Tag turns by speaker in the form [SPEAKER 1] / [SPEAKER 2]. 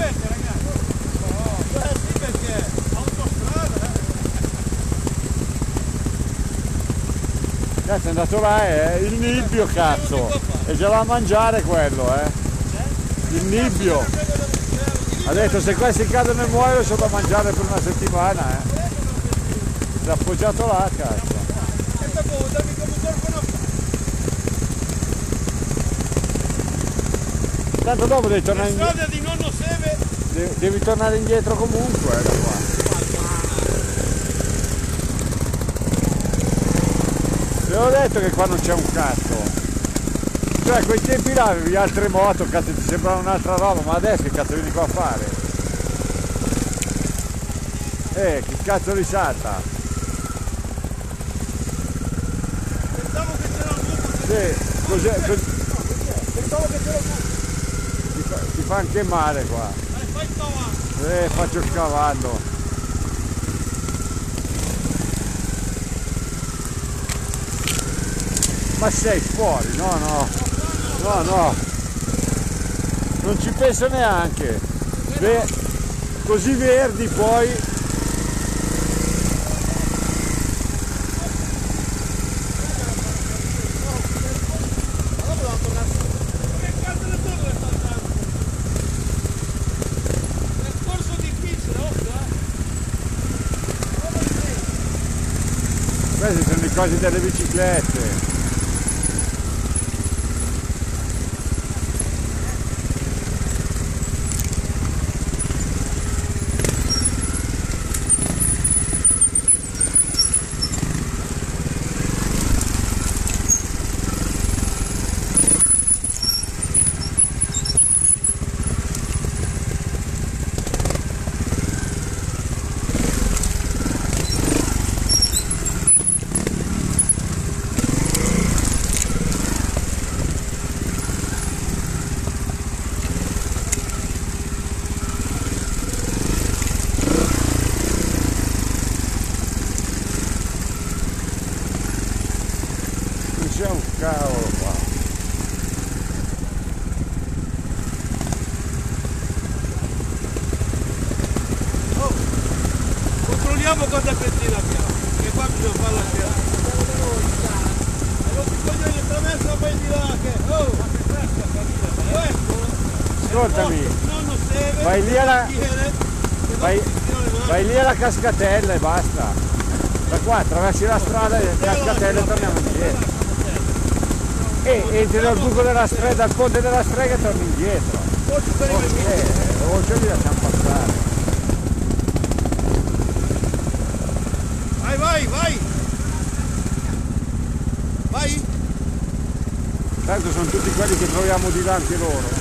[SPEAKER 1] strette, ragazzi. Sì, perché autostrada.
[SPEAKER 2] Cazzo è andato là, il nibbio, cazzo. E già va a mangiare quello, Il nibbio. Ha detto se questi cadono e muoiono c'ho da mangiare per una settimana, Si è appoggiato là, cazzo. Tanto dopo devi tornare indietro.
[SPEAKER 1] La strada di nonno Seve.
[SPEAKER 2] Devi tornare indietro comunque, da qua. Ve l'ho detto che qua non c'è un cazzo. Cioè, quei tempi là avevi altre moto, cazzo, ti sembrava un'altra roba, ma adesso che cazzo vieni qua a fare? Che cazzo risalta?
[SPEAKER 1] Pensavo che c'era un buco.
[SPEAKER 2] Sì, così.
[SPEAKER 1] Pensavo che c'era un buco.
[SPEAKER 2] Ti fa anche male qua.
[SPEAKER 1] Fai scavando.
[SPEAKER 2] Faccio scavando. Ma sei fuori? No. Non ci penso neanche. Così verdi poi. Queste sono le cose delle biciclette. C'è un cavolo qua.
[SPEAKER 1] Controlliamo quanta benzina abbiamo, che qua bisogna farla sera. E non ti coglioni attraverso poi di là che.
[SPEAKER 2] Ascoltami, vai lì alla cascatella e basta. Da qua attraversi la strada e cascatella e torniamo indietro. E entri dal buco della strega, dal ponte della strega e torni indietro. Oggi li lasciamo passare.
[SPEAKER 1] Vai!
[SPEAKER 2] Tanto sono tutti quelli che troviamo di là anche loro.